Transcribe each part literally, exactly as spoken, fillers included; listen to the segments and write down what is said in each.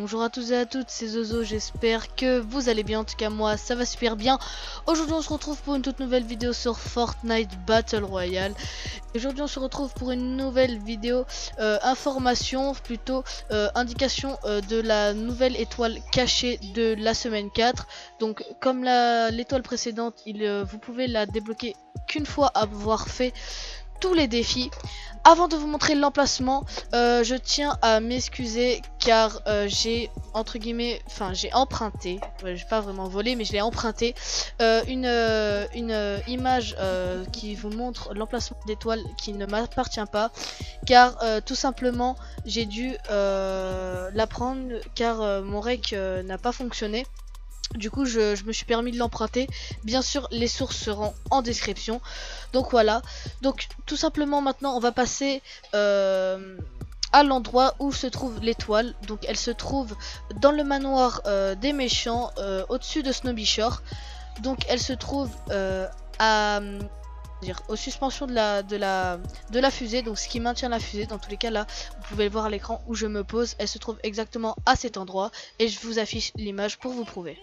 bonjour à tous et à toutes, c'est Zozo, j'espère que vous allez bien, en tout cas moi ça va super bien. Aujourd'hui on se retrouve pour une toute nouvelle vidéo sur Fortnite Battle Royale. Aujourd'hui on se retrouve pour une nouvelle vidéo euh, information, plutôt euh, indication euh, de la nouvelle étoile cachée de la semaine quatre. Donc comme l'étoile précédente, il, euh, vous pouvez la débloquer qu'une fois avoir fait tous les défis. Avant de vous montrer l'emplacement, euh, je tiens à m'excuser car euh, j'ai entre guillemets, enfin j'ai emprunté, ouais, j'ai pas vraiment volé mais je l'ai emprunté euh, une, euh, une euh, image euh, qui vous montre l'emplacement d'étoiles qui ne m'appartient pas, car euh, tout simplement j'ai dû euh, la prendre car euh, mon rec euh, n'a pas fonctionné. Du coup je, je me suis permis de l'emprunter. Bien sûr les sources seront en description. Donc voilà. Donc tout simplement maintenant on va passer euh, à l'endroit où se trouve l'étoile. Donc elle se trouve dans le manoir euh, des méchants, euh, au-dessus de Snobby Shore. Donc elle se trouve euh, à dire aux suspensions de la, de, la, de la fusée, donc ce qui maintient la fusée. Dans tous les cas là vous pouvez le voir à l'écran où je me pose, elle se trouve exactement à cet endroit et je vous affiche l'image pour vous prouver.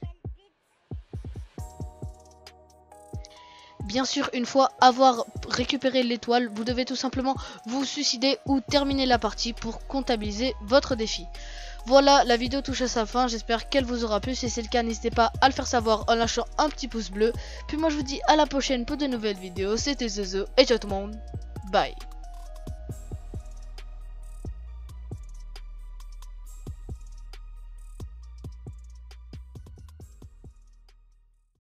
Bien sûr, une fois avoir récupéré l'étoile, vous devez tout simplement vous suicider ou terminer la partie pour comptabiliser votre défi. Voilà, la vidéo touche à sa fin, j'espère qu'elle vous aura plu. Si c'est le cas, n'hésitez pas à le faire savoir en lâchant un petit pouce bleu. Puis moi je vous dis à la prochaine pour de nouvelles vidéos. C'était Zozo et ciao tout le monde, bye.